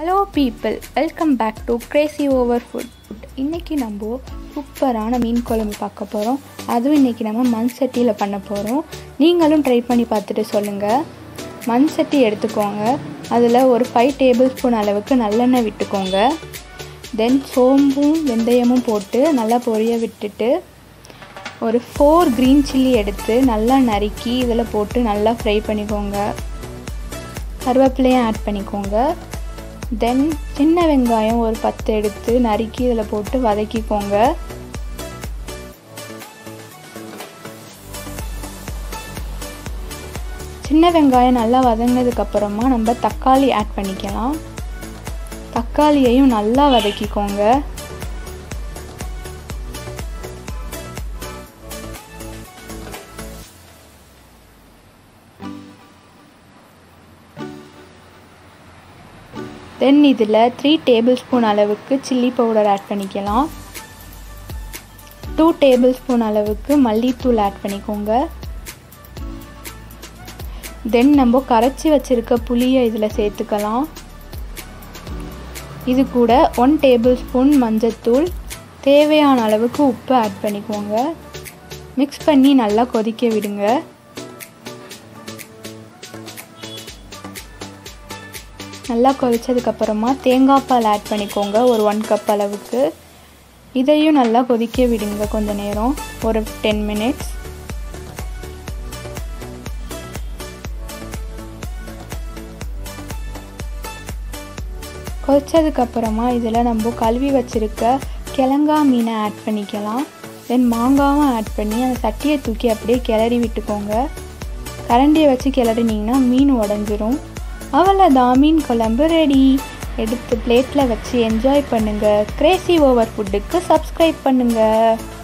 Hello people, welcome back to Crazy Over Food. இன்றைக்கி நம்ம சூப்பரான மீன் குழம்பு பார்க்க போகிறோம். அதுவும் இன்றைக்கி நம்ம மண் சட்டியில் பண்ண போகிறோம். நீங்களும் ட்ரை பண்ணி பார்த்துட்டு சொல்லுங்கள். மண் சட்டி எடுத்துக்கோங்க. அதில் ஒரு 5 டேபிள் ஸ்பூன் அளவுக்கு நல்லெண்ணெய் விட்டுக்கோங்க. தென் சோம்பும் வெந்தயமும் போட்டு நல்லா பொரிய விட்டுட்டு ஒரு 4 க்ரீன் சில்லி எடுத்து நல்லா நறுக்கி இதில் போட்டு நல்லா ஃப்ரை பண்ணிக்கோங்க. கருவேப்பிலையும் ஆட் பண்ணிக்கோங்க. தென் சின்ன வெங்காயம் ஒரு 10 எடுத்து நறுக்கி இதில் போட்டு வதக்கிக்கோங்க. சின்ன வெங்காயம் நல்லா வதங்கினதுக்கப்புறமா நம்ம தக்காளி ஆட் பண்ணிக்கலாம். தக்காளியையும் நல்லா வதக்கிக்கோங்க. தென் இதில் 3 டேபிள் ஸ்பூன் அளவுக்கு சில்லி பவுடர் ஆட் பண்ணிக்கலாம். 2 டேபிள் ஸ்பூன் அளவுக்கு மல்லித்தூள் ஆட் பண்ணிக்கோங்க. தென் நம்ம கரைச்சி வச்சுருக்க புளியை இதில் சேர்த்துக்கலாம். இது கூட 1 டேபிள் ஸ்பூன் மஞ்சத்தூள், தேவையான அளவுக்கு உப்பு ஆட் பண்ணிக்கோங்க. மிக்ஸ் பண்ணி நல்லா கொதிக்க விடுங்க. நல்லா கொதிச்சதுக்கப்புறமா தேங்காய் பால் ஆட் பண்ணிக்கோங்க, ஒரு 1 கப் அளவுக்கு. இதையும் நல்லா கொதிக்க விடுங்க கொஞ்ச நேரம், ஒரு 10 மினிட்ஸ். கொதிச்சதுக்கப்புறமா இதில் நம்ம கழுவி வச்சுருக்க கிழங்கா மீனை ஆட் பண்ணிக்கலாம். தென் மாங்காவும் ஆட் பண்ணி அந்த சட்டியை தூக்கி அப்படியே கிளறி விட்டுக்கோங்க. கரண்டியை வச்சு கிளறினீங்கன்னா மீன் உடஞ்சிரும். அவ்வளோதான், மீன் குழம்பு ரெடி. எடுத்து பிளேட்டில் வச்சு என்ஜாய் பண்ணுங்கள். கிரேசி ஓவர் ஃபுட்டுக்கு சப்ஸ்கிரைப் பண்ணுங்கள்.